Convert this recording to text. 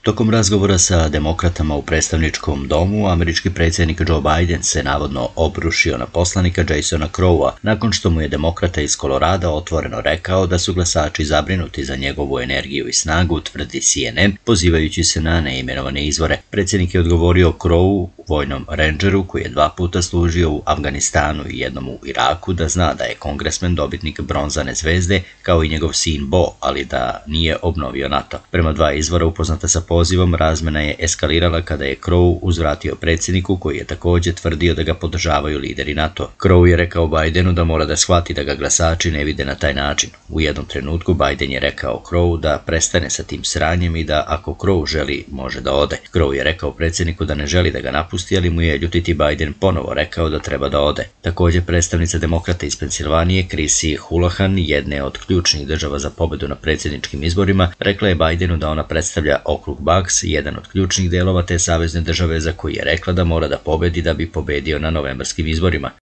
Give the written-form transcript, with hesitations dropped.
Tokom razgovora sa demokratama u predstavničkom domu, američki predsjednik Joe Biden se navodno obrušio na poslanika Jasona Crowa nakon što mu je demokrata iz Kolorada otvoreno rekao da su glasači zabrinuti za njegovu energiju i snagu, tvrdi CNN, pozivajući se na neimenovane izvore. Predsjednik je odgovorio Crowu, vojnom rendžeru koji je 2 puta služio u Afganistanu i jednom u Iraku, da zna da je kongresmen dobitnik bronzane zvezde kao i njegov sin Bo, ali da nije obnovio NATO. Prema 2 izvora upoznata sa pozivom, razmena je eskalirala kada je Crow uzvratio predsjedniku koji je također tvrdio da ga podržavaju lideri NATO. Crow je rekao Bidenu da mora da shvati da ga glasači ne vide na taj način. U jednom trenutku Biden je rekao Crow da prestane sa tim sranjem i da ako Crow želi, može da ode. Crow je rekao predsjedniku da ne želi da ga napusti, ali mu je ljutiti Biden ponovo rekao da treba da ode. Također predstavnica demokrata iz Pensilvanije, Chrissy Houlihan, jedne od ključnih država za pobedu na predsjedničkim izborima, rekla je Bidenu da ona predstavlja okrug Bucks, jedan od ključnih delova te savezne države za koji je rekla da mora da pobedi da bi pobedio na novembarskim izborima.